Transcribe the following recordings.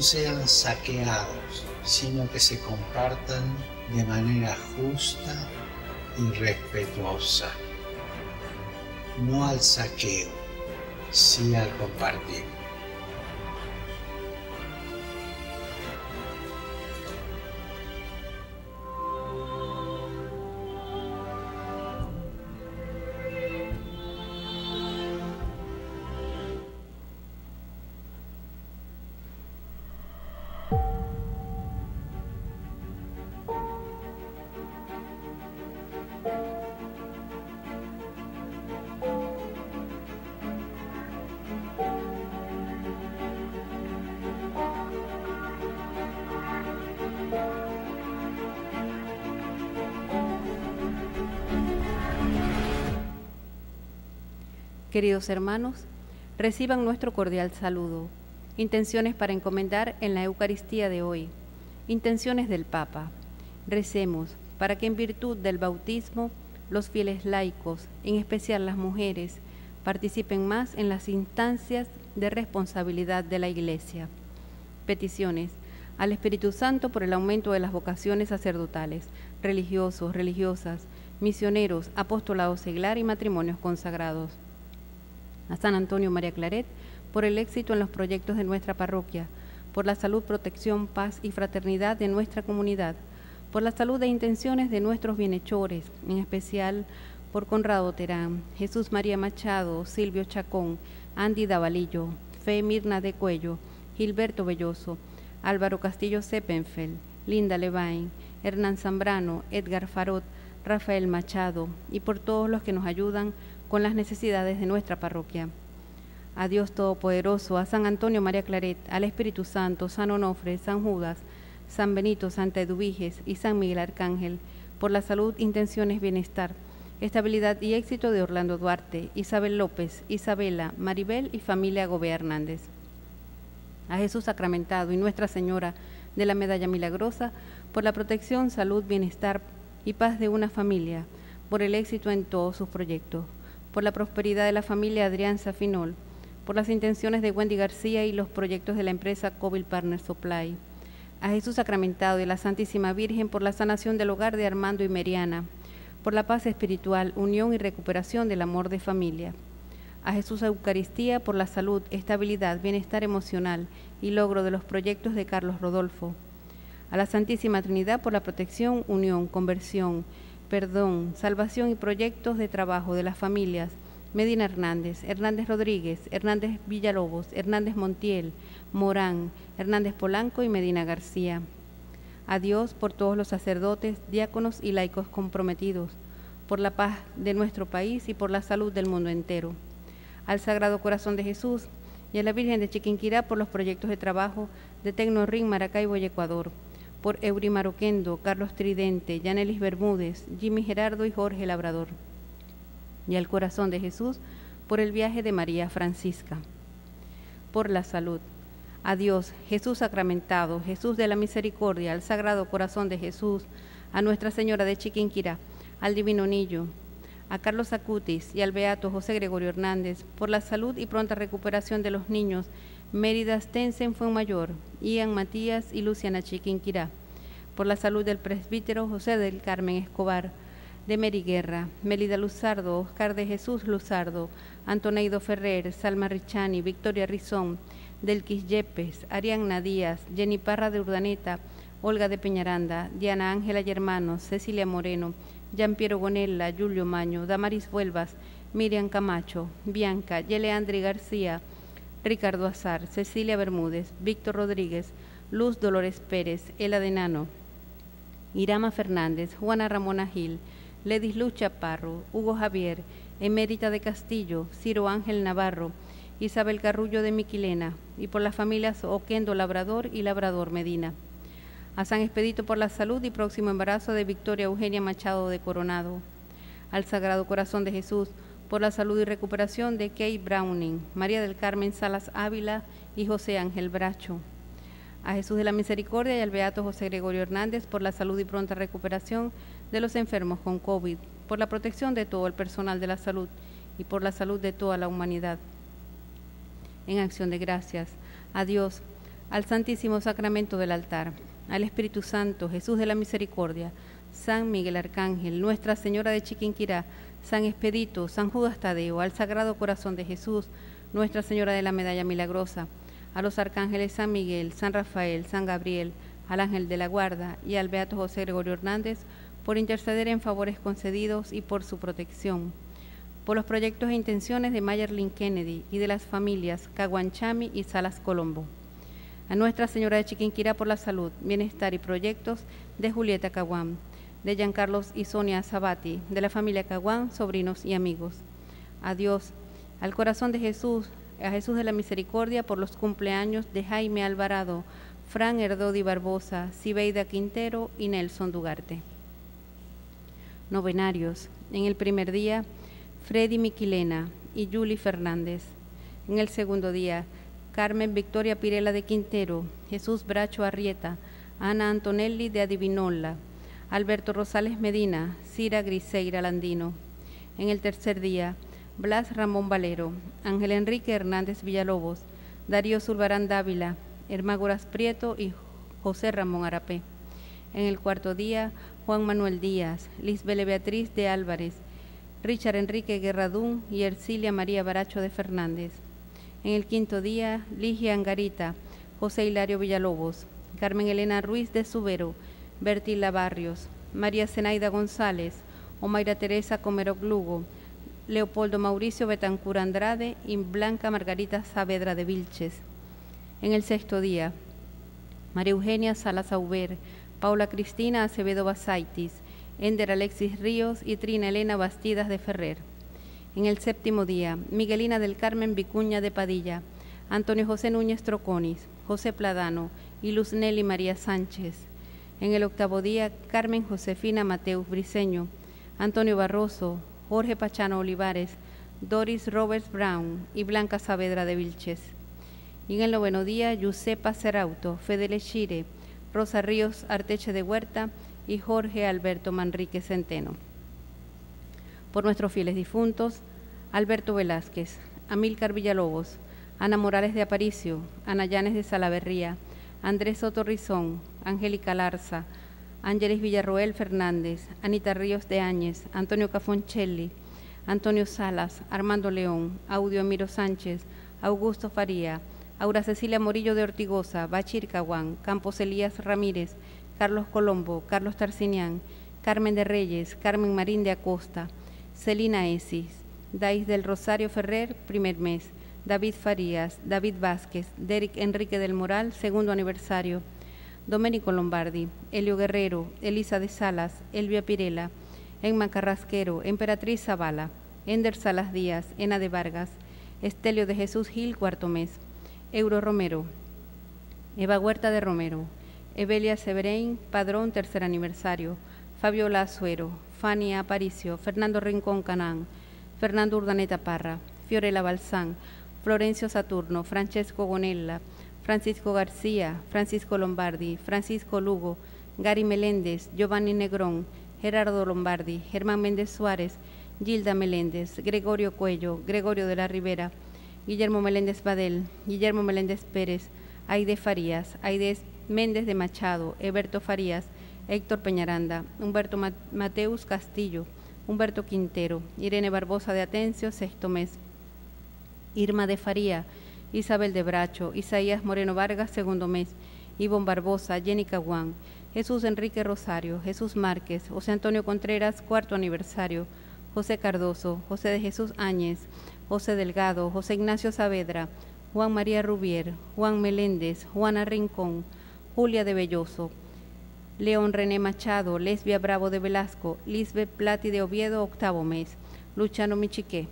sean saqueados, sino que se compartan de manera justa y respetuosa. No al saqueo, sí al compartir. Queridos hermanos, reciban nuestro cordial saludo. Intenciones para encomendar en la Eucaristía de hoy. Intenciones del Papa. Recemos para que en virtud del bautismo los fieles laicos, en especial las mujeres, participen más en las instancias de responsabilidad de la Iglesia. Peticiones al Espíritu Santo por el aumento de las vocaciones sacerdotales, religiosos, religiosas, misioneros, apostolado seglar y matrimonios consagrados. A San Antonio María Claret, por el éxito en los proyectos de nuestra parroquia, por la salud, protección, paz y fraternidad de nuestra comunidad, por la salud e intenciones de nuestros bienhechores, en especial por Conrado Terán, Jesús María Machado, Silvio Chacón, Andy Davalillo, Fe Mirna de Cuello, Gilberto Belloso, Álvaro Castillo Seppenfeld, Linda Levain, Hernán Zambrano, Edgar Farot, Rafael Machado, y por todos los que nos ayudan con las necesidades de nuestra parroquia. A Dios Todopoderoso, a San Antonio María Claret, al Espíritu Santo, San Onofre, San Judas, San Benito, Santa Eduviges y San Miguel Arcángel, por la salud, intenciones, bienestar, estabilidad y éxito de Orlando Duarte, Isabel López, Isabela, Maribel y familia Gobea Hernández. A Jesús sacramentado y Nuestra Señora de la Medalla Milagrosa, por la protección, salud, bienestar y paz de una familia, por el éxito en todos sus proyectos, por la prosperidad de la familia Adrián Safinol, por las intenciones de Wendy García y los proyectos de la empresa Covil Partner Supply. A Jesús sacramentado y la Santísima Virgen por la sanación del hogar de Armando y Meriana, por la paz espiritual, unión y recuperación del amor de familia. A Jesús Eucaristía por la salud, estabilidad, bienestar emocional y logro de los proyectos de Carlos Rodolfo. A la Santísima Trinidad por la protección, unión, conversión, perdón, salvación y proyectos de trabajo de las familias Medina Hernández, Hernández Rodríguez, Hernández Villalobos, Hernández Montiel, Morán, Hernández Polanco y Medina García. A Dios por todos los sacerdotes, diáconos y laicos comprometidos, por la paz de nuestro país y por la salud del mundo entero. Al Sagrado Corazón de Jesús y a la Virgen de Chiquinquirá por los proyectos de trabajo de Tecnorring, Maracaibo y Ecuador. Por Eury Maroquendo, Carlos Tridente, Yanelis Bermúdez, Jimmy Gerardo y Jorge Labrador. Y al Corazón de Jesús por el viaje de María Francisca. Por la salud. A Dios, Jesús sacramentado, Jesús de la misericordia, al Sagrado Corazón de Jesús, a Nuestra Señora de Chiquinquirá, al Divino Niño, a Carlos Acutis y al Beato José Gregorio Hernández, por la salud y pronta recuperación de los niños Mérida Stensen Fuenmayor, Ian Matías y Luciana Chiquinquirá, por la salud del presbítero José del Carmen Escobar, de Mary Guerra, Melida Luzardo, Oscar de Jesús Luzardo, Antoneido Ferrer, Salma Richani, Victoria Rizón, Delquis Yepes, Arianna Díaz, Jenny Parra de Urdaneta, Olga de Peñaranda, Diana Ángela y hermanos, Cecilia Moreno, Giampiero Gonella, Julio Maño, Damaris Vuelvas, Miriam Camacho, Bianca, Yeleandri García, Ricardo Azar, Cecilia Bermúdez, Víctor Rodríguez, Luz Dolores Pérez, Ela de Nano, Irama Fernández, Juana Ramona Gil, Ledis Luz Chaparro, Hugo Javier, Emérita de Castillo, Ciro Ángel Navarro, Isabel Carrullo de Miquilena, y por las familias Oquendo Labrador y Labrador Medina. A San Expedito por la salud y próximo embarazo de Victoria Eugenia Machado de Coronado. Al Sagrado Corazón de Jesús por la salud y recuperación de Kate Browning, María del Carmen Salas Ávila y José Ángel Bracho. A Jesús de la Misericordia y al Beato José Gregorio Hernández por la salud y pronta recuperación de los enfermos con COVID, por la protección de todo el personal de la salud y por la salud de toda la humanidad. En acción de gracias a Dios, al Santísimo Sacramento del altar, al Espíritu Santo, Jesús de la Misericordia, San Miguel Arcángel, Nuestra Señora de Chiquinquirá, San Expedito, San Judas Tadeo, al Sagrado Corazón de Jesús, Nuestra Señora de la Medalla Milagrosa, a los arcángeles San Miguel, San Rafael, San Gabriel, al Ángel de la Guarda y al Beato José Gregorio Hernández, por interceder en favores concedidos y por su protección. Por los proyectos e intenciones de Mayerlin Kennedy y de las familias Caguanchami y Salas Colombo. A Nuestra Señora de Chiquinquirá por la salud, bienestar y proyectos de Julieta Caguán, de Giancarlos y Sonia Sabati, de la familia Caguán, sobrinos y amigos. A Dios, al Corazón de Jesús, a Jesús de la Misericordia por los cumpleaños de Jaime Alvarado, Fran Erdodi Barbosa, Cibeida Quintero y Nelson Dugarte. Novenarios. En el primer día, Freddy Miquilena y Julie Fernández. En el segundo día, Carmen Victoria Pirela de Quintero, Jesús Bracho Arrieta, Ana Antonelli de Adivinola, Alberto Rosales Medina, Cira Griseira Landino. En el tercer día, Blas Ramón Valero, Ángel Enrique Hernández Villalobos, Darío Zurbarán Dávila, Hermágoras Prieto y José Ramón Arapé. En el cuarto día, Juan Manuel Díaz, Lisbele Beatriz de Álvarez, Richard Enrique Guerradún y Ercilia María Baracho de Fernández. En el quinto día, Ligia Angarita, José Hilario Villalobos, Carmen Elena Ruiz de Subero, Bertila Barrios, María Zenaida González, Omaira Teresa Comeroc Lugo, Leopoldo Mauricio Betancur Andrade y Blanca Margarita Saavedra de Vilches. En el sexto día, María Eugenia Salas Auber, Paula Cristina Acevedo Basaitis, Ender Alexis Ríos y Trina Elena Bastidas de Ferrer. En el séptimo día, Miguelina del Carmen Vicuña de Padilla, Antonio José Núñez Troconis, José Pladano y Luz Nelly María Sánchez. En el octavo día, Carmen Josefina Mateus Briceño, Antonio Barroso, Jorge Pachano Olivares, Doris Roberts Brown y Blanca Saavedra de Vilches. Y en el noveno día, Yusepa Serauto, Fedele Chire, Rosa Ríos Arteche de Huerta y Jorge Alberto Manrique Centeno. Por nuestros fieles difuntos, Alberto Velázquez, Amílcar Villalobos, Ana Morales de Aparicio, Ana Llanes de Salaverría, Andrés Soto Rizón, Angélica Larza, Ángeles Villarroel Fernández, Anita Ríos de Áñez, Antonio Cafoncelli, Antonio Salas, Armando León, Audio Emiro Sánchez, Augusto Faría, Aura Cecilia Morillo de Ortigosa, Bachir Caguán, Campos Elías Ramírez, Carlos Colombo, Carlos Tarcinián, Carmen de Reyes, Carmen Marín de Acosta, Celina Esis, Dais del Rosario Ferrer, primer mes, David Farías, David Vázquez, Derek Enrique del Moral, segundo aniversario, Domenico Lombardi, Helio Guerrero, Elisa de Salas, Elvia Pirela, Emma Carrasquero, Emperatriz Zavala, Ender Salas Díaz, Ena de Vargas, Estelio de Jesús Gil, cuarto mes, Euro Romero, Eva Huerta de Romero, Evelia Severein, Padrón, tercer aniversario, Fabiola Azuero, Fania Aparicio, Fernando Rincón Canán, Fernando Urdaneta Parra, Fiorella Balzán, Florencio Saturno, Francesco Gonella, Francisco García, Francisco Lombardi, Francisco Lugo, Gary Meléndez, Giovanni Negrón, Gerardo Lombardi, Germán Méndez Suárez, Gilda Meléndez, Gregorio Cuello, Gregorio de la Rivera, Guillermo Meléndez Badel, Guillermo Meléndez Pérez, Aide Farías, Aide Méndez de Machado, Eberto Farías, Héctor Peñaranda, Humberto Mateus Castillo, Humberto Quintero, Irene Barbosa de Atencio, sexto mes, Irma de Faría, Isabel de Bracho, Isaías Moreno Vargas, segundo mes, Ivonne Barbosa, Jenny Caguán, Jesús Enrique Rosario, Jesús Márquez, José Antonio Contreras, cuarto aniversario, José Cardoso, José de Jesús Áñez, José Delgado, José Ignacio Saavedra, Juan María Rubier, Juan Meléndez, Juana Rincón, Julia de Belloso, León René Machado, Lesbia Bravo de Velasco, Lisbeth Plati de Oviedo, octavo mes, Luciano Michiqué,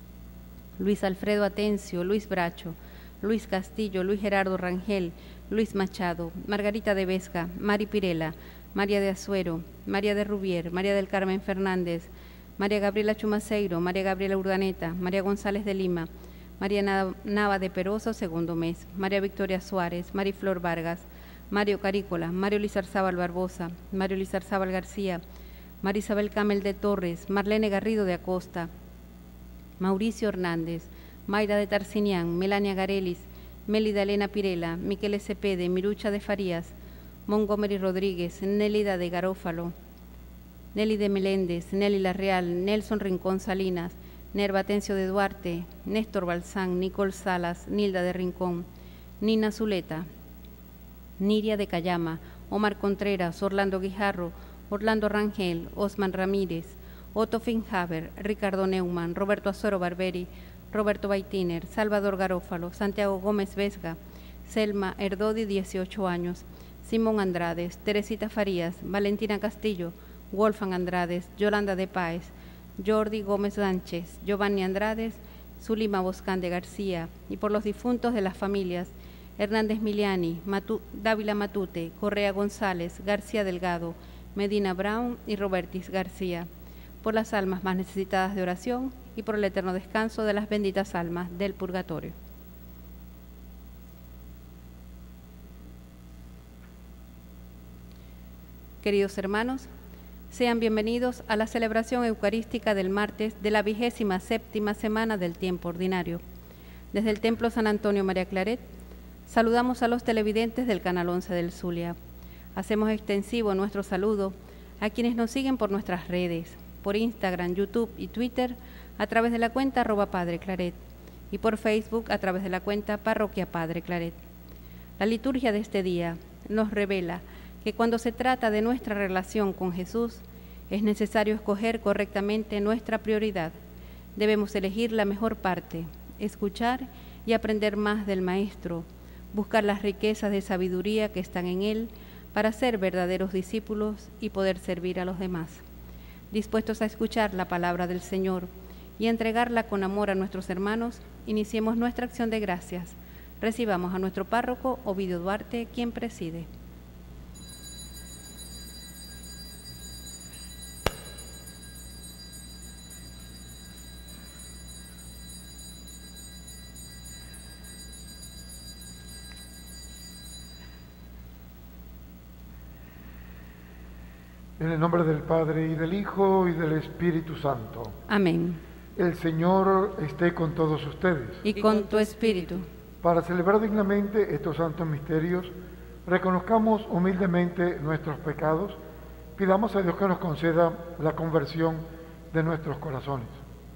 Luis Alfredo Atencio, Luis Bracho, Luis Castillo, Luis Gerardo Rangel, Luis Machado, Margarita de Vesca, Mari Pirela, María de Azuero, María de Rubier, María del Carmen Fernández, María Gabriela Chumaceiro, María Gabriela Urdaneta, María González de Lima, María Nava de Peroso, segundo mes, María Victoria Suárez, Mariflor Vargas, Mario Carícola, Mario Lizarzábal Barbosa, Mario Lizarzábal García, María Isabel Camel de Torres, Marlene Garrido de Acosta, Mauricio Hernández, Mayra de Tarcinián, Melania Garelis, Mélida Elena Pirela, Miquel Cepede, Mirucha de Farías, Montgomery Rodríguez, Nélida de Garófalo, Nelly de Meléndez, Nelly La Real, Nelson Rincón Salinas, Nerva Atencio de Duarte, Néstor Balsán, Nicole Salas, Nilda de Rincón, Nina Zuleta, Niria de Cayama, Omar Contreras, Orlando Guijarro, Orlando Rangel, Osman Ramírez, Otto Finhaber, Ricardo Neumann, Roberto Azoro Barberi, Roberto Baitiner, Salvador Garófalo, Santiago Gómez Vesga, Selma Erdodi, 18 años, Simón Andrades, Teresita Farías, Valentina Castillo, Wolfgang Andrades, Yolanda de Páez, Jordi Gómez Sánchez, Giovanni Andrades, Zulima Boscán García, y por los difuntos de las familias Hernández Miliani, Dávila Matute, Correa González, García Delgado, Medina Brown y Robertis García, por las almas más necesitadas de oración y por el eterno descanso de las benditas almas del purgatorio. Queridos hermanos, sean bienvenidos a la celebración eucarística del martes de la 27ª semana del tiempo ordinario. Desde el Templo San Antonio María Claret, saludamos a los televidentes del Canal 11 del Zulia. Hacemos extensivo nuestro saludo a quienes nos siguen por nuestras redes, por Instagram, YouTube y Twitter, a través de la cuenta @Padre Claret, y por Facebook a través de la cuenta Parroquia Padre Claret. La liturgia de este día nos revela que cuando se trata de nuestra relación con Jesús, es necesario escoger correctamente nuestra prioridad. Debemos elegir la mejor parte, escuchar y aprender más del Maestro, buscar las riquezas de sabiduría que están en Él para ser verdaderos discípulos y poder servir a los demás. Dispuestos a escuchar la palabra del Señor y a entregarla con amor a nuestros hermanos, iniciemos nuestra acción de gracias. Recibamos a nuestro párroco Ovidio Duarte, quien preside. En el nombre del Padre, y del Hijo, y del Espíritu Santo. Amén. El Señor esté con todos ustedes. Y con tu espíritu. Para celebrar dignamente estos santos misterios, reconozcamos humildemente nuestros pecados, pidamos a Dios que nos conceda la conversión de nuestros corazones.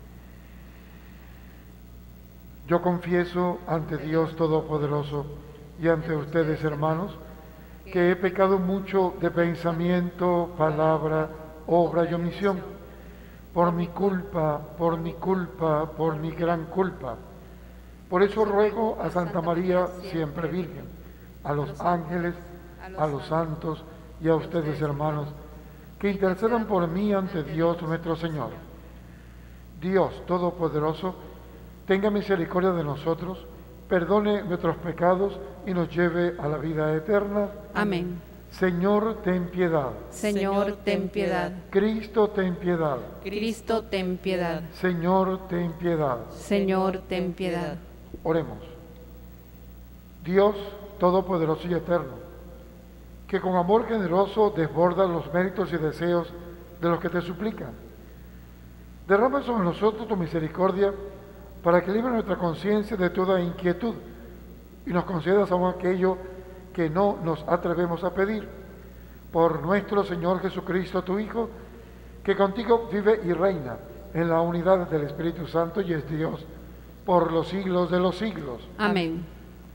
Yo confieso ante Dios Todopoderoso y ante ustedes, hermanos, que he pecado mucho de pensamiento, palabra, obra y omisión, por mi culpa, por mi gran culpa. Por eso ruego a Santa María, siempre Virgen, a los ángeles, a los santos y a ustedes, hermanos, que intercedan por mí ante Dios nuestro Señor. Dios Todopoderoso, tenga misericordia de nosotros, perdone nuestros pecados y nos lleve a la vida eterna. Amén. Señor, ten piedad. Señor, ten piedad. Cristo, ten piedad. Cristo, ten piedad. Señor, ten piedad. Señor, ten piedad. Oremos. Dios Todopoderoso y Eterno, que con amor generoso desborda los méritos y deseos de los que te suplican, derrama sobre nosotros tu misericordia para que libre nuestra conciencia de toda inquietud y nos concedas aún aquello que no nos atrevemos a pedir. Por nuestro Señor Jesucristo, tu Hijo, que contigo vive y reina en la unidad del Espíritu Santo y es Dios por los siglos de los siglos. Amén.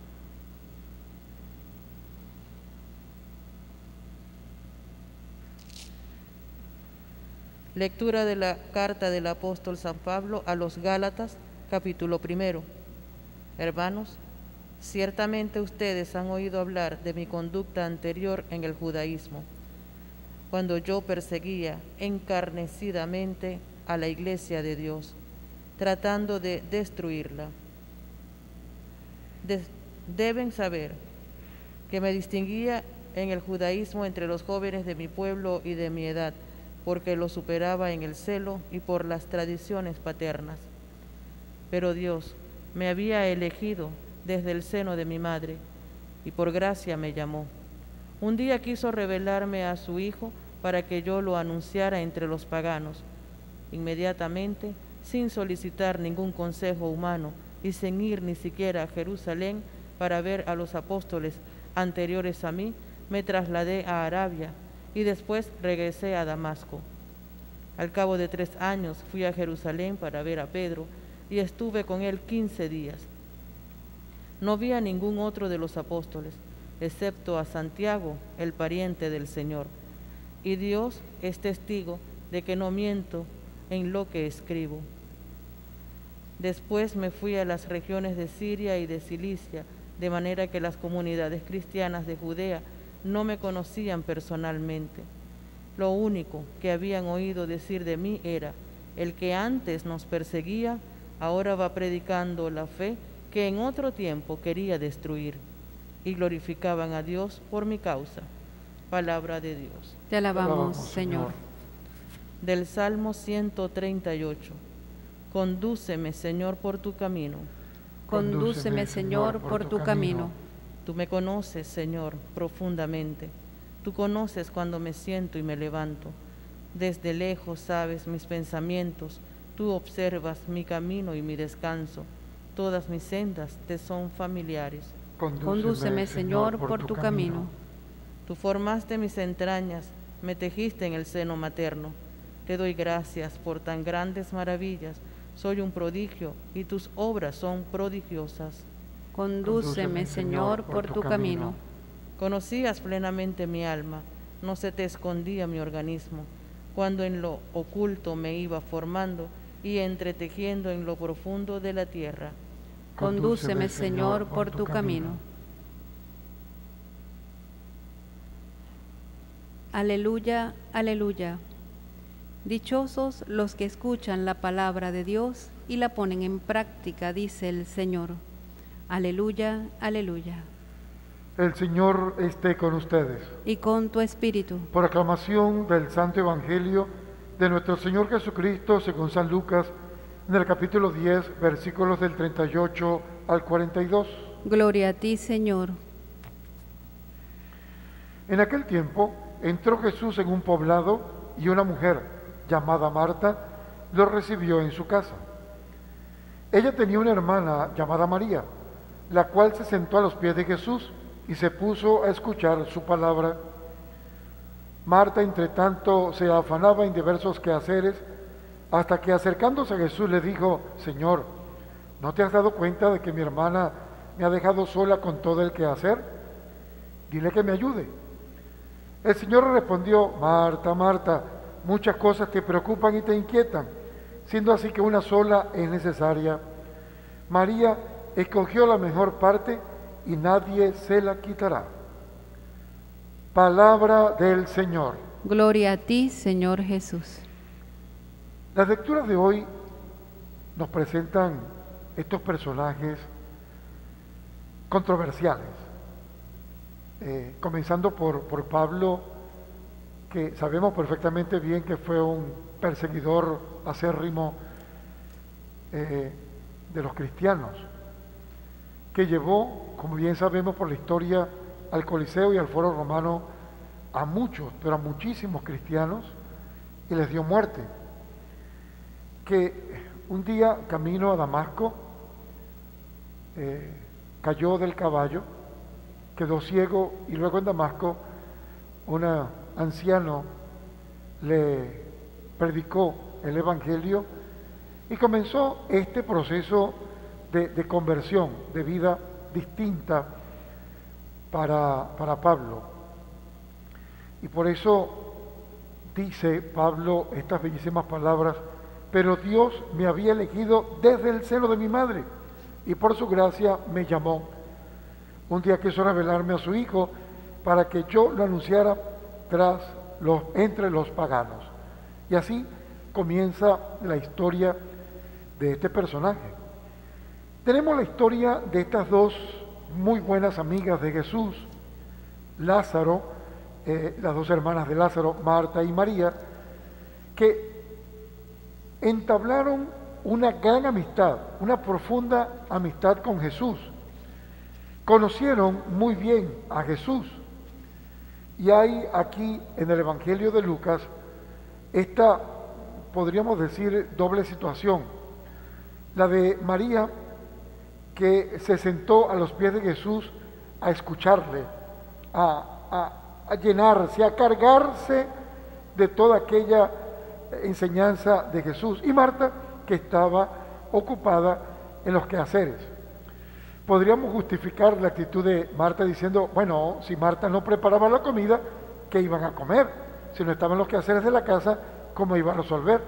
Lectura de la carta del apóstol San Pablo a los Gálatas, capítulo 1. Hermanos, ciertamente ustedes han oído hablar de mi conducta anterior en el judaísmo, cuando yo perseguía encarnecidamente a la iglesia de Dios, tratando de destruirla. Deben saber que me distinguía en el judaísmo entre los jóvenes de mi pueblo y de mi edad, porque los superaba en el celo y por las tradiciones paternas. Pero Dios me había elegido desde el seno de mi madre, y por gracia me llamó. Un día quiso revelarme a su Hijo para que yo lo anunciara entre los paganos. Inmediatamente, sin solicitar ningún consejo humano y sin ir ni siquiera a Jerusalén, para ver a los apóstoles anteriores a mí, me trasladé a Arabia y después regresé a Damasco. Al cabo de 3 años fui a Jerusalén para ver a Pedro y estuve con él 15 días. No vi a ningún otro de los apóstoles, excepto a Santiago, el pariente del Señor. Y Dios es testigo de que no miento en lo que escribo. Después me fui a las regiones de Siria y de Cilicia, de manera que las comunidades cristianas de Judea no me conocían personalmente. Lo único que habían oído decir de mí era: el que antes nos perseguía, ahora va predicando la fe que en otro tiempo quería destruir. Y glorificaban a Dios por mi causa. Palabra de Dios. Te alabamos, Señor. Del Salmo 138. Condúceme, Señor, por tu camino. Condúceme, Señor, por tu camino. Tú me conoces, Señor, profundamente. Tú conoces cuando me siento y me levanto. Desde lejos sabes mis pensamientos. Tú observas mi camino y mi descanso. Todas mis sendas te son familiares. Condúceme, Señor, por tu camino. Tú formaste mis entrañas, me tejiste en el seno materno. Te doy gracias por tan grandes maravillas. Soy un prodigio y tus obras son prodigiosas. Condúceme, Señor, por tu camino. Conocías plenamente mi alma, no se te escondía mi organismo, cuando en lo oculto me iba formando y entretejiendo en lo profundo de la tierra. Condúceme, Señor, por tu camino. Aleluya, aleluya. Dichosos los que escuchan la palabra de Dios y la ponen en práctica, dice el Señor. Aleluya, aleluya. El Señor esté con ustedes. Y con tu espíritu. Por aclamación del Santo Evangelio de nuestro Señor Jesucristo según San Lucas, en el capítulo 10, versículos del 38 al 42. Gloria a ti, Señor. En aquel tiempo entró Jesús en un poblado y una mujer llamada Marta lo recibió en su casa. Ella tenía una hermana llamada María, la cual se sentó a los pies de Jesús y se puso a escuchar su palabra. Marta, entre tanto, se afanaba en diversos quehaceres, hasta que acercándose a Jesús le dijo: Señor, ¿no te has dado cuenta de que mi hermana me ha dejado sola con todo el quehacer? Dile que me ayude. El Señor le respondió: Marta, Marta, muchas cosas te preocupan y te inquietan, siendo así que una sola es necesaria. María escogió la mejor parte y nadie se la quitará. Palabra del Señor. Gloria a ti, Señor Jesús. Las lecturas de hoy nos presentan estos personajes controversiales, comenzando por Pablo, que sabemos perfectamente bien que fue un perseguidor acérrimo de los cristianos, que llevó, como bien sabemos por la historia, al Coliseo y al Foro Romano a muchos, pero a muchísimos cristianos, y les dio muerte. Que un día, camino a Damasco, cayó del caballo, quedó ciego, y luego en Damasco un anciano le predicó el Evangelio y comenzó este proceso de conversión, de vida distinta para Pablo. Y por eso dice Pablo estas bellísimas palabras: pero Dios me había elegido desde el seno de mi madre y por su gracia me llamó. Un día quiso revelarme a su Hijo para que yo lo anunciara entre los paganos. Y así comienza la historia de este personaje. Tenemos la historia de estas dos muy buenas amigas de Jesús, Lázaro, las dos hermanas de Lázaro, Marta y María, que entablaron una gran amistad, una profunda amistad con Jesús. Conocieron muy bien a Jesús. Y hay aquí en el Evangelio de Lucas esta, podríamos decir, doble situación. La de María, que se sentó a los pies de Jesús a escucharle, a llenarse, a cargarse de toda aquella enseñanza de Jesús. Y Marta, que estaba ocupada en los quehaceres. Podríamos justificar la actitud de Marta diciendo, bueno, si Marta no preparaba la comida, ¿qué iban a comer? Si no estaban los quehaceres de la casa, ¿cómo iba a resolver?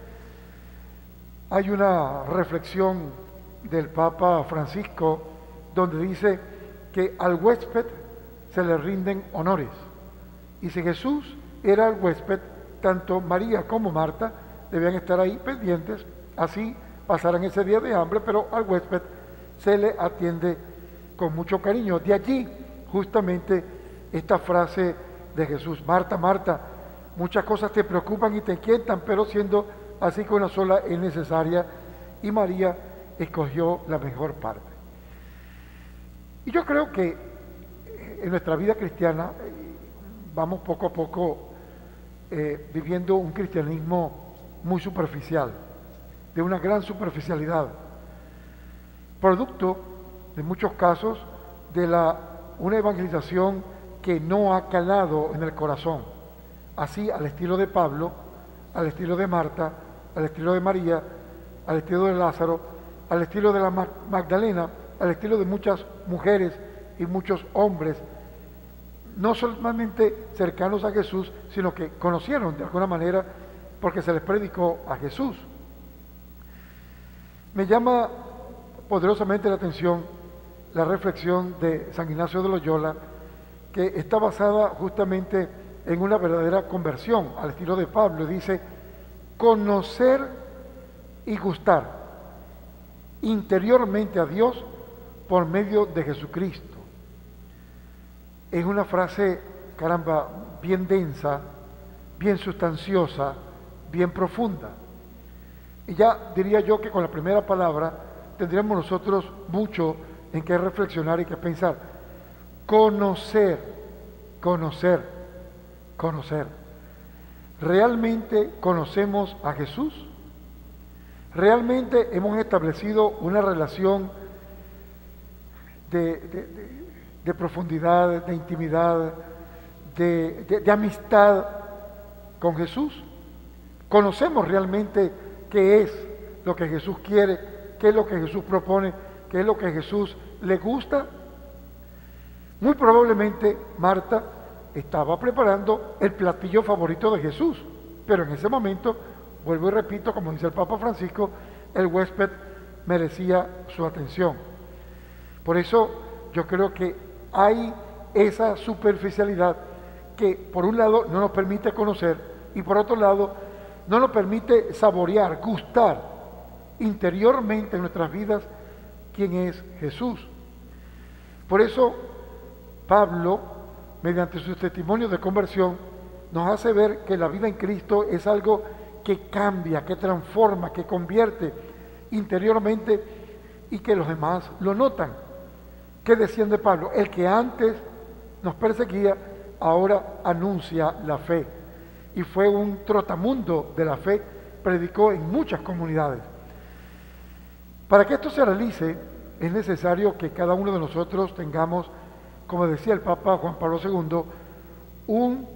Hay una reflexión del Papa Francisco donde dice que al huésped se le rinden honores. Y si Jesús era el huésped, tanto María como Marta debían estar ahí pendientes, así pasaran ese día de hambre, pero al huésped se le atiende con mucho cariño. De allí justamente esta frase de Jesús: Marta, Marta, muchas cosas te preocupan y te inquietan, pero siendo así que una sola es necesaria, y María escogió la mejor parte. Y yo creo que en nuestra vida cristiana vamos poco a poco viviendo un cristianismo muy superficial, de una gran superficialidad, producto de muchos casos de una evangelización que no ha calado en el corazón, así al estilo de Pablo, al estilo de Marta, al estilo de María, al estilo de Lázaro, al estilo de la Magdalena, al estilo de muchas mujeres y muchos hombres, no solamente cercanos a Jesús, sino que conocieron de alguna manera porque se les predicó a Jesús. Me llama poderosamente la atención la reflexión de San Ignacio de Loyola, que está basada justamente en una verdadera conversión, al estilo de Pablo. Dice: conocer y gustar interiormente a Dios por medio de Jesucristo. Es una frase, caramba, bien densa, bien sustanciosa, bien profunda. Y ya diría yo que con la primera palabra tendríamos nosotros mucho en qué reflexionar y qué pensar. Conocer, conocer, conocer. ¿Realmente conocemos a Jesús? ¿Realmente hemos establecido una relación de profundidad, de intimidad, de amistad con Jesús? ¿Conocemos realmente qué es lo que Jesús quiere, qué es lo que Jesús propone, qué es lo que Jesús le gusta? Muy probablemente Marta estaba preparando el platillo favorito de Jesús, pero en ese momento, vuelvo y repito, como dice el Papa Francisco, el huésped merecía su atención. Por eso yo creo que hay esa superficialidad que por un lado no nos permite conocer y por otro lado no nos permite saborear, gustar interiormente en nuestras vidas quién es Jesús. Por eso Pablo, mediante sus testimonios de conversión, nos hace ver que la vida en Cristo es algo que cambia, que transforma, que convierte interiormente y que los demás lo notan. ¿Qué decían de Pablo? El que antes nos perseguía, ahora anuncia la fe. Y fue un trotamundo de la fe, predicó en muchas comunidades. Para que esto se realice, es necesario que cada uno de nosotros tengamos, como decía el Papa Juan Pablo II, un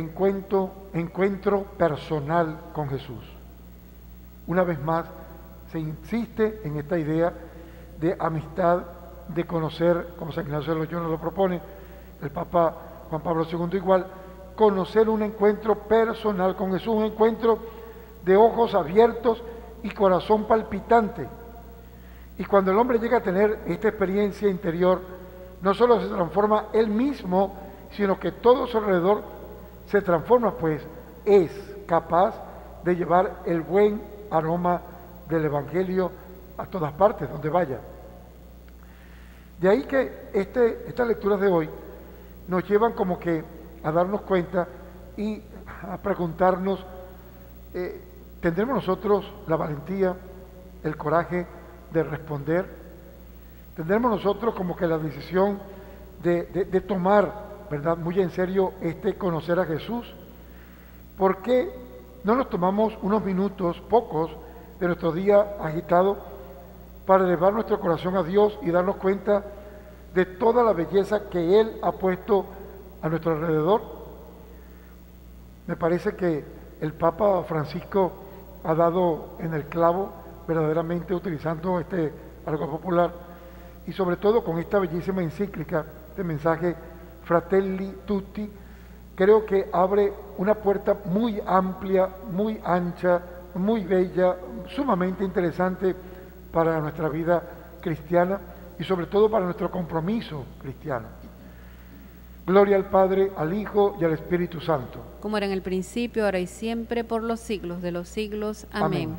encuentro personal con Jesús. Una vez más, se insiste en esta idea de amistad, de conocer, como San Ignacio de Loyola lo propone, el Papa Juan Pablo II igual, conocer un encuentro personal con Jesús, un encuentro de ojos abiertos y corazón palpitante. Y cuando el hombre llega a tener esta experiencia interior, no solo se transforma él mismo, sino que todo su alrededor se transforma, pues es capaz de llevar el buen aroma del Evangelio a todas partes, donde vaya. De ahí que estas lecturas de hoy nos llevan como que a darnos cuenta y a preguntarnos, ¿tendremos nosotros la valentía, el coraje de responder? ¿Tendremos nosotros como que la decisión de tomar, ¿verdad?, muy en serio conocer a Jesús? ¿Por qué no nos tomamos unos minutos, pocos, de nuestro día agitado para elevar nuestro corazón a Dios y darnos cuenta de toda la belleza que Él ha puesto a nuestro alrededor. Me parece que el Papa Francisco ha dado en el clavo verdaderamente utilizando este algo popular y sobre todo con esta bellísima encíclica de mensaje Fratelli Tutti. Creo que abre una puerta muy amplia, muy ancha, muy bella, sumamente interesante para nuestra vida cristiana y sobre todo para nuestro compromiso cristiano. Gloria al Padre, al Hijo y al Espíritu Santo. Como era en el principio, ahora y siempre, por los siglos de los siglos. Amén.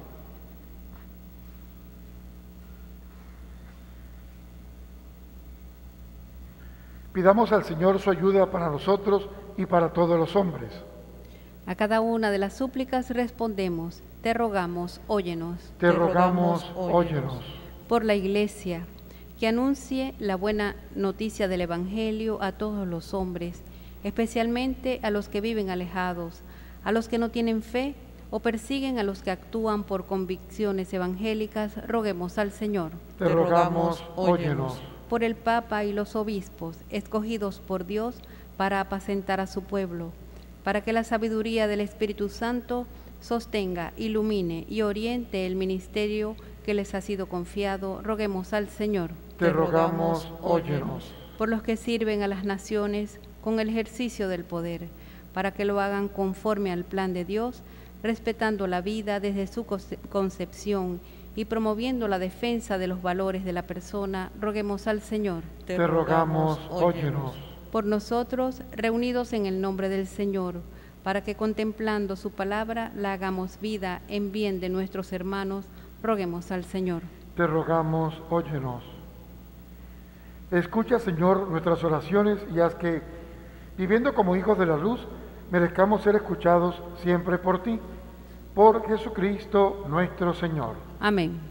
Pidamos al Señor su ayuda para nosotros y para todos los hombres. A cada una de las súplicas respondemos, te rogamos, óyenos. Te rogamos, óyenos. Por la Iglesia, que anuncie la buena noticia del Evangelio a todos los hombres, especialmente a los que viven alejados, a los que no tienen fe o persiguen a los que actúan por convicciones evangélicas, roguemos al Señor. Te rogamos, óyenos. Por el Papa y los obispos, escogidos por Dios para apacentar a su pueblo, para que la sabiduría del Espíritu Santo sostenga, ilumine y oriente el ministerio que les ha sido confiado, roguemos al Señor. Te rogamos, óyenos. Por los que sirven a las naciones con el ejercicio del poder, para que lo hagan conforme al plan de Dios, respetando la vida desde su concepción y promoviendo la defensa de los valores de la persona, roguemos al Señor. Te rogamos, óyenos. Por nosotros, reunidos en el nombre del Señor, para que contemplando su palabra la hagamos vida en bien de nuestros hermanos, roguemos al Señor. Te rogamos, óyenos. Escucha, Señor, nuestras oraciones y haz que, viviendo como hijos de la luz, merezcamos ser escuchados siempre por ti, por Jesucristo nuestro Señor. Amén.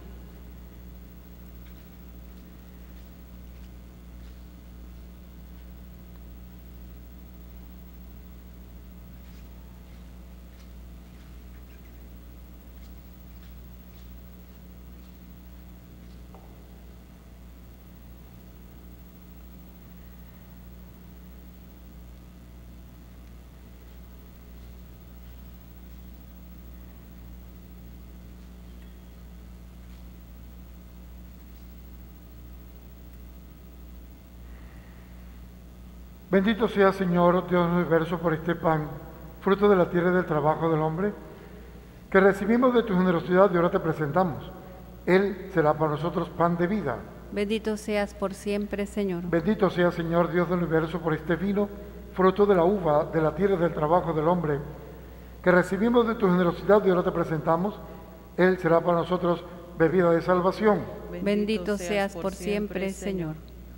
Bendito sea, Señor, Dios del universo, por este pan, fruto de la tierra y del trabajo del hombre, que recibimos de tu generosidad y ahora te presentamos. Él será para nosotros pan de vida. Bendito seas por siempre, Señor. Bendito sea, Señor, Dios del universo, por este vino, fruto de la uva, de la tierra y del trabajo del hombre, que recibimos de tu generosidad y ahora te presentamos. Él será para nosotros bebida de salvación. Bendito seas por siempre, Señor.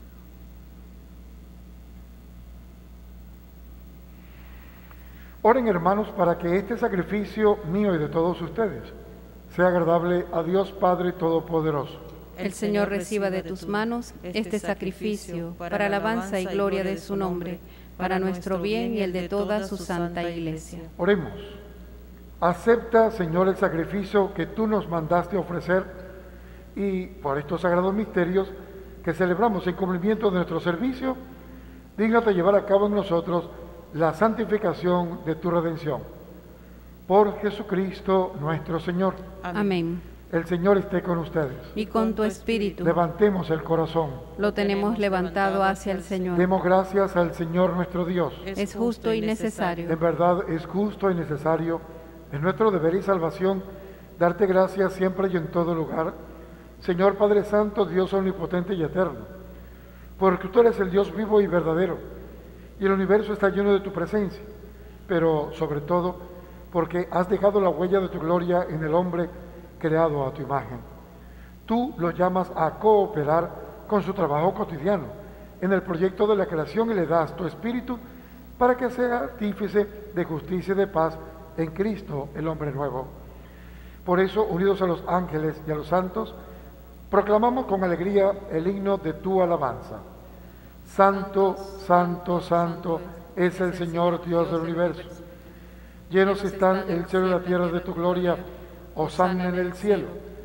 Oren, hermanos, para que este sacrificio mío y de todos ustedes sea agradable a Dios Padre Todopoderoso. El Señor reciba de tus manos este sacrificio para alabanza y gloria de su nombre, para nuestro bien y el de toda su santa Iglesia. Oremos. Acepta, Señor, el sacrificio que tú nos mandaste ofrecer y por estos sagrados misterios que celebramos en cumplimiento de nuestro servicio, dígnate llevar a cabo en nosotros la santificación de tu redención. Por Jesucristo nuestro Señor. Amén. El Señor esté con ustedes. Y con tu espíritu. Levantemos el corazón. Lo tenemos levantado hacia el Señor. Demos gracias al Señor nuestro Dios. Es justo y necesario. En verdad es justo y necesario. Es nuestro deber y salvación darte gracias siempre y en todo lugar, Señor Padre Santo, Dios omnipotente y eterno, porque tú eres el Dios vivo y verdadero, y el universo está lleno de tu presencia, pero sobre todo porque has dejado la huella de tu gloria en el hombre creado a tu imagen. Tú lo llamas a cooperar con su trabajo cotidiano en el proyecto de la creación y le das tu espíritu para que sea artífice de justicia y de paz en Cristo, el hombre nuevo. Por eso, unidos a los ángeles y a los santos, proclamamos con alegría el himno de tu alabanza. Santo, santo, santo es el Señor Dios del universo. Llenos están el cielo y la tierra de tu gloria. Hosana en el cielo.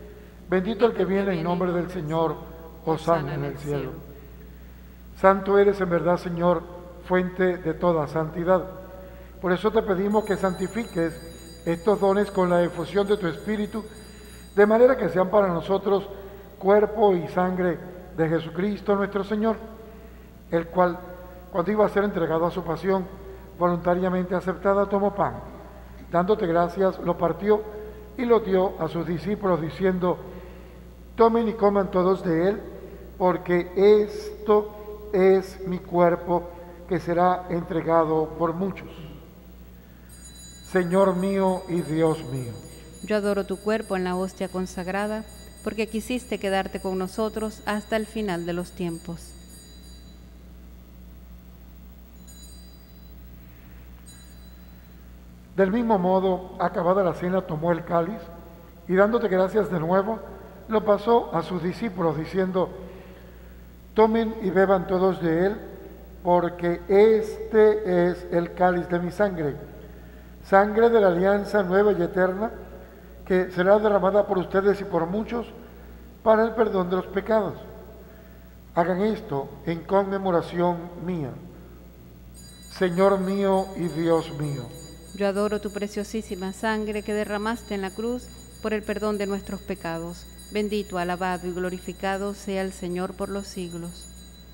Bendito el que viene en nombre del Señor, hosana en el cielo. Santo eres en verdad, Señor, fuente de toda santidad. Por eso te pedimos que santifiques estos dones con la efusión de tu Espíritu, de manera que sean para nosotros cuerpo y sangre de Jesucristo nuestro Señor, el cual, cuando iba a ser entregado a su pasión, voluntariamente aceptada, tomó pan. Dándote gracias, lo partió y lo dio a sus discípulos, diciendo: tomen y coman todos de él, porque esto es mi cuerpo que será entregado por muchos. Señor mío y Dios mío. Yo adoro tu cuerpo en la hostia consagrada, porque quisiste quedarte con nosotros hasta el final de los tiempos. Del mismo modo, acabada la cena, tomó el cáliz y dándote gracias de nuevo, lo pasó a sus discípulos, diciendo: tomen y beban todos de él, porque este es el cáliz de mi sangre, sangre de la alianza nueva y eterna, que será derramada por ustedes y por muchos para el perdón de los pecados. Hagan esto en conmemoración mía. Señor mío y Dios mío. Yo adoro tu preciosísima sangre que derramaste en la cruz por el perdón de nuestros pecados. Bendito, alabado y glorificado sea el Señor por los siglos.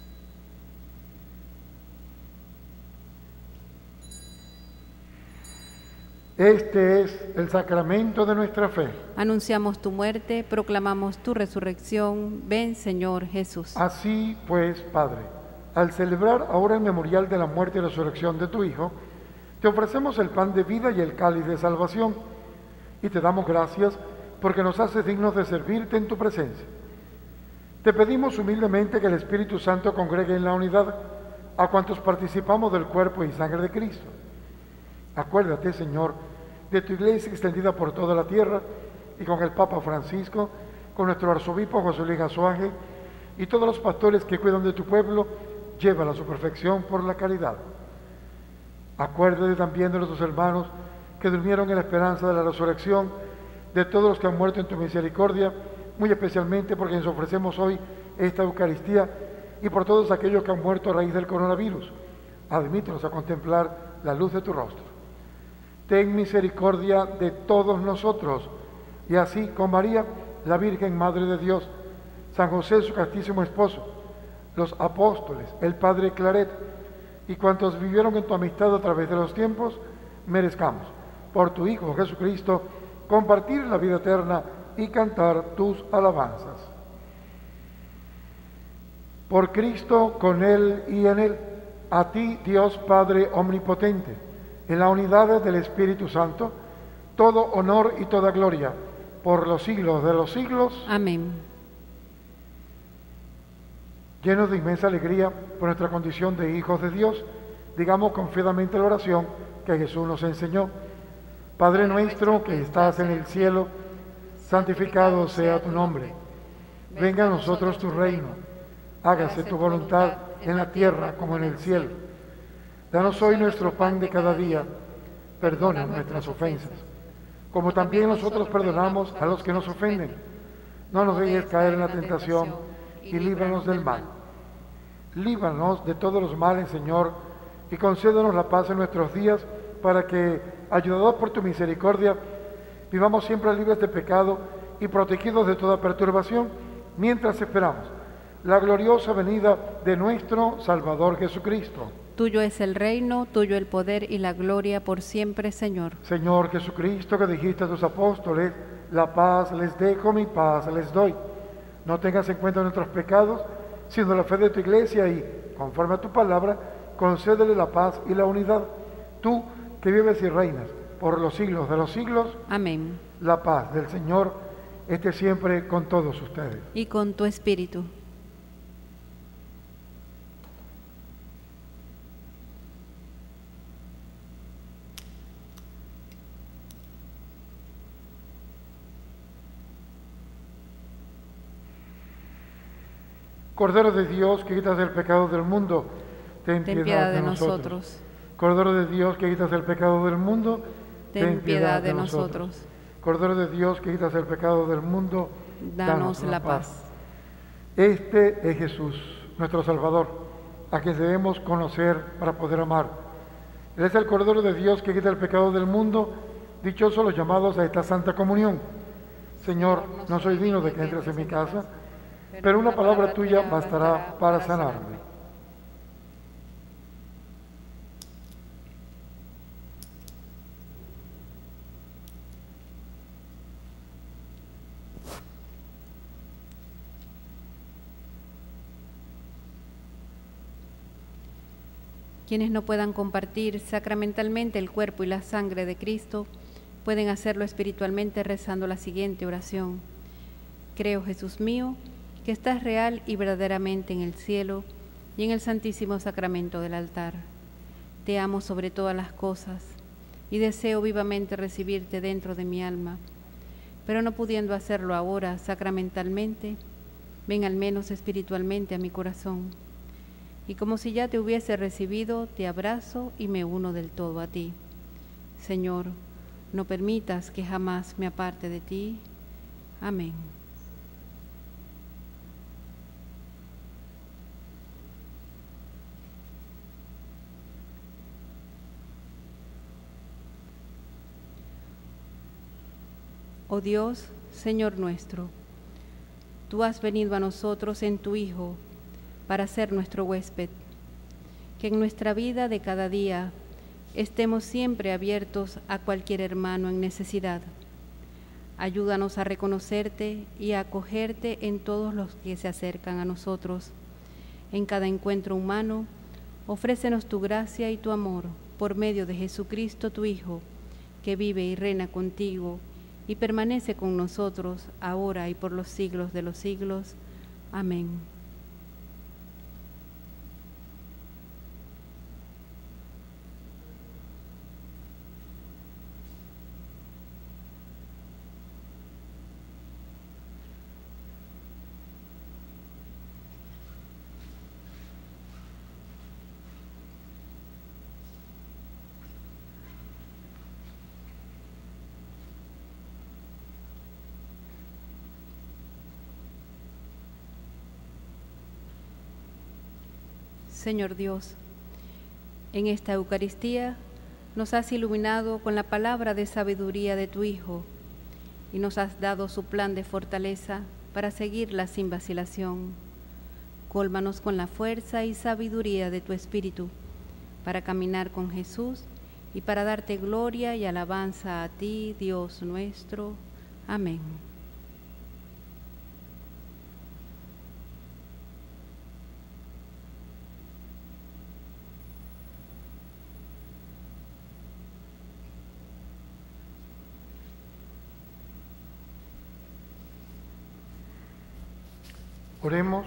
Este es el sacramento de nuestra fe. Anunciamos tu muerte, proclamamos tu resurrección. Ven, Señor Jesús. Así pues, Padre, al celebrar ahora el memorial de la muerte y resurrección de tu Hijo, te ofrecemos el pan de vida y el cáliz de salvación, y te damos gracias porque nos haces dignos de servirte en tu presencia. Te pedimos humildemente que el Espíritu Santo congregue en la unidad a cuantos participamos del cuerpo y sangre de Cristo. Acuérdate, Señor, de tu iglesia extendida por toda la tierra, y con el Papa Francisco, con nuestro arzobispo José Luis Azuaje, y todos los pastores que cuidan de tu pueblo, llévala a su perfección por la caridad. Acuérdate también de nuestros hermanos que durmieron en la esperanza de la resurrección, de todos los que han muerto en tu misericordia, muy especialmente por quienes ofrecemos hoy esta Eucaristía, y por todos aquellos que han muerto a raíz del coronavirus. Admítelos a contemplar la luz de tu rostro. Ten misericordia de todos nosotros, y así con María, la Virgen Madre de Dios, San José, su castísimo esposo, los apóstoles, el Padre Claret, y cuantos vivieron en tu amistad a través de los tiempos, merezcamos, por tu Hijo Jesucristo, compartir la vida eterna y cantar tus alabanzas. Por Cristo, con Él y en Él, a ti, Dios Padre Omnipotente, en la unidad del Espíritu Santo, todo honor y toda gloria, por los siglos de los siglos. Amén. Llenos de inmensa alegría por nuestra condición de hijos de Dios, digamos confiadamente la oración que Jesús nos enseñó. Padre nuestro que estás en el cielo, santificado sea tu nombre. Venga a nosotros tu reino. Hágase tu voluntad en la tierra como en el cielo. Danos hoy nuestro pan de cada día. Perdona nuestras ofensas, como también nosotros perdonamos a los que nos ofenden. No nos dejes caer en la tentación y líbranos del mal. Líbranos de todos los males, Señor, y concédenos la paz en nuestros días, para que, ayudados por tu misericordia, vivamos siempre libres de pecado y protegidos de toda perturbación, mientras esperamos la gloriosa venida de nuestro Salvador Jesucristo. Tuyo es el reino, tuyo el poder y la gloria por siempre, Señor. Señor Jesucristo, que dijiste a tus apóstoles: la paz les dejo, mi paz les doy. No tengas en cuenta nuestros pecados, sino la fe de tu iglesia, y, conforme a tu palabra, concédele la paz y la unidad. Tú, que vives y reinas por los siglos de los siglos. Amén. La paz del Señor esté siempre con todos ustedes. Y con tu espíritu. Cordero de Dios, que quitas el pecado del mundo, ten piedad de nosotros. Cordero de Dios, que quitas el pecado del mundo, ten piedad de nosotros. Cordero de Dios, que quitas el pecado del mundo, danos la paz. Este es Jesús, nuestro Salvador, a quien debemos conocer para poder amar. Él es el Cordero de Dios que quita el pecado del mundo. Dichosos los llamados a esta santa comunión. Señor, no soy digno de que entres en mi casa, pero una palabra tuya bastará para sanarme. Quienes no puedan compartir sacramentalmente el cuerpo y la sangre de Cristo, pueden hacerlo espiritualmente rezando la siguiente oración. Creo, Jesús mío, que estás real y verdaderamente en el cielo y en el santísimo sacramento del altar. Te amo sobre todas las cosas y deseo vivamente recibirte dentro de mi alma, pero no pudiendo hacerlo ahora sacramentalmente, ven al menos espiritualmente a mi corazón. Y como si ya te hubiese recibido, te abrazo y me uno del todo a ti. Señor, no permitas que jamás me aparte de ti. Amén. Oh Dios, Señor nuestro, tú has venido a nosotros en tu Hijo, para ser nuestro huésped, que en nuestra vida de cada día estemos siempre abiertos a cualquier hermano en necesidad. Ayúdanos a reconocerte y a acogerte en todos los que se acercan a nosotros. En cada encuentro humano, ofrécenos tu gracia y tu amor por medio de Jesucristo, tu Hijo, que vive y reina contigo y permanece con nosotros ahora y por los siglos de los siglos. Amén. Señor Dios, en esta Eucaristía nos has iluminado con la palabra de sabiduría de tu Hijo y nos has dado su plan de fortaleza para seguirla sin vacilación. Cólmanos con la fuerza y sabiduría de tu Espíritu para caminar con Jesús y para darte gloria y alabanza a ti, Dios nuestro. Amén. Oremos.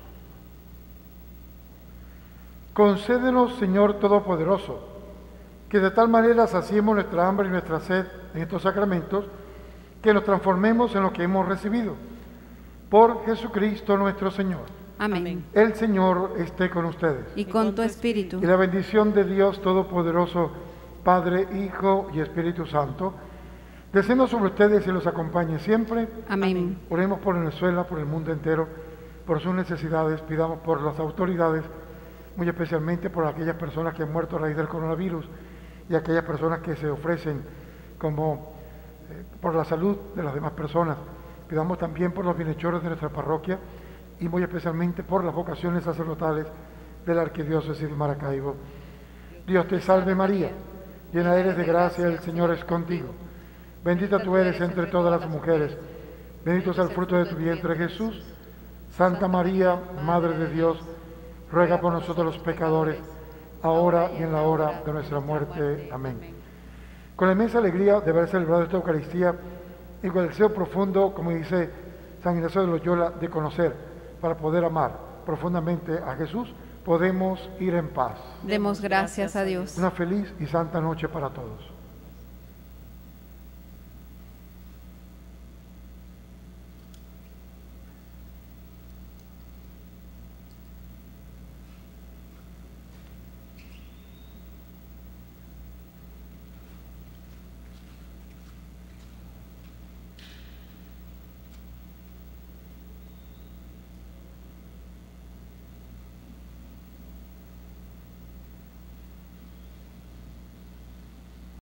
Concédenos, Señor Todopoderoso, que de tal manera saciemos nuestra hambre y nuestra sed en estos sacramentos, que nos transformemos en lo que hemos recibido. Por Jesucristo nuestro Señor. Amén. El Señor esté con ustedes. Y con tu espíritu. Y la bendición de Dios Todopoderoso, Padre, Hijo y Espíritu Santo, descienda sobre ustedes y los acompañe siempre. Amén. Oremos por Venezuela, por el mundo entero, por sus necesidades, pidamos por las autoridades, muy especialmente por aquellas personas que han muerto a raíz del coronavirus y aquellas personas que se ofrecen como por la salud de las demás personas. Pidamos también por los bienhechores de nuestra parroquia y muy especialmente por las vocaciones sacerdotales de la Arquidiócesis de Maracaibo. Dios te salve María, llena eres de gracia, el Señor es contigo. Bendita tú eres entre todas las mujeres, bendito es el fruto de tu vientre Jesús. Santa María, Madre de Dios, ruega por nosotros los pecadores, ahora y en la hora de nuestra muerte. Amén. Con la inmensa alegría de haber celebrado esta Eucaristía y con el deseo profundo, como dice San Ignacio de Loyola, de conocer para poder amar profundamente a Jesús, podemos ir en paz. Demos gracias a Dios. Una feliz y santa noche para todos.